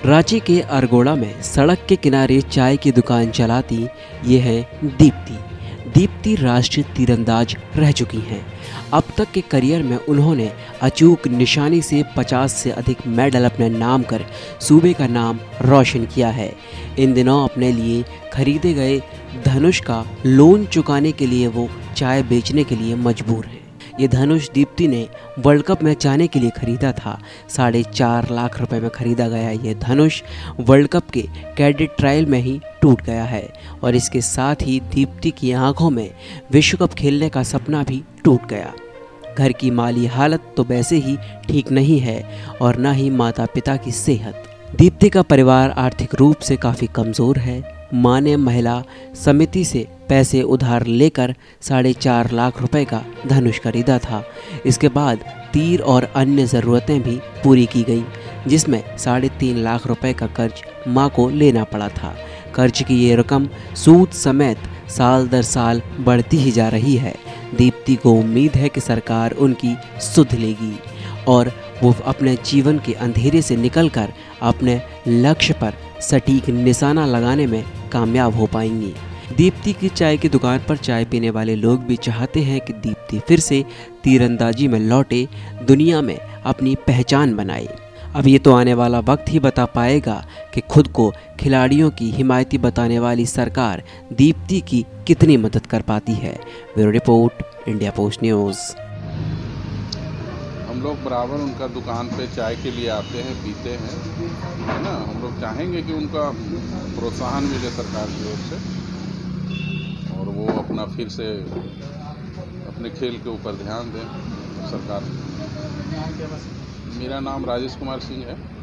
रांची के अरगोड़ा में सड़क के किनारे चाय की दुकान चलाती ये है दीप्ति। दीप्ति राष्ट्रीय तीरंदाज रह चुकी हैं। अब तक के करियर में उन्होंने अचूक निशानी से 50 से अधिक मेडल अपने नाम कर सूबे का नाम रोशन किया है। इन दिनों अपने लिए खरीदे गए धनुष का लोन चुकाने के लिए वो चाय बेचने के लिए मजबूर हैं। ये धनुष दीप्ति ने वर्ल्ड कप में जाने के लिए खरीदा था। 4.5 लाख रुपए में खरीदा गया ये धनुष वर्ल्ड कप के कैडेट ट्रायल में ही टूट गया है और इसके साथ ही दीप्ति की आंखों में विश्व कप खेलने का सपना भी टूट गया। घर की माली हालत तो वैसे ही ठीक नहीं है और न ही माता पिता की सेहत। दीप्ति का परिवार आर्थिक रूप से काफ़ी कमज़ोर है। मां ने महिला समिति से पैसे उधार लेकर 4.5 लाख रुपए का धनुष खरीदा था। इसके बाद तीर और अन्य ज़रूरतें भी पूरी की गई, जिसमें 3.5 लाख रुपए का कर्ज मां को लेना पड़ा था। कर्ज की ये रकम सूद समेत साल दर साल बढ़ती ही जा रही है। दीप्ति को उम्मीद है कि सरकार उनकी सुध लेगी और वो अपने जीवन के अंधेरे से निकलकर अपने लक्ष्य पर सटीक निशाना लगाने में कामयाब हो पाएंगी। दीप्ति की चाय की दुकान पर चाय पीने वाले लोग भी चाहते हैं कि दीप्ति फिर से तीरंदाजी में लौटे, दुनिया में अपनी पहचान बनाए। अब ये तो आने वाला वक्त ही बता पाएगा कि खुद को खिलाड़ियों की हिमायती बताने वाली सरकार दीप्ति की कितनी मदद कर पाती है। Bureau report, India post news. हम लोग बराबर उनका दुकान पे चाय के लिए आते हैं, पीते हैं, है ना। हम लोग चाहेंगे कि उनका प्रोत्साहन मिले सरकार की ओर से और वो अपना फिर से अपने खेल के ऊपर ध्यान दें सरकार। मेरा नाम राजेश कुमार सिंह है।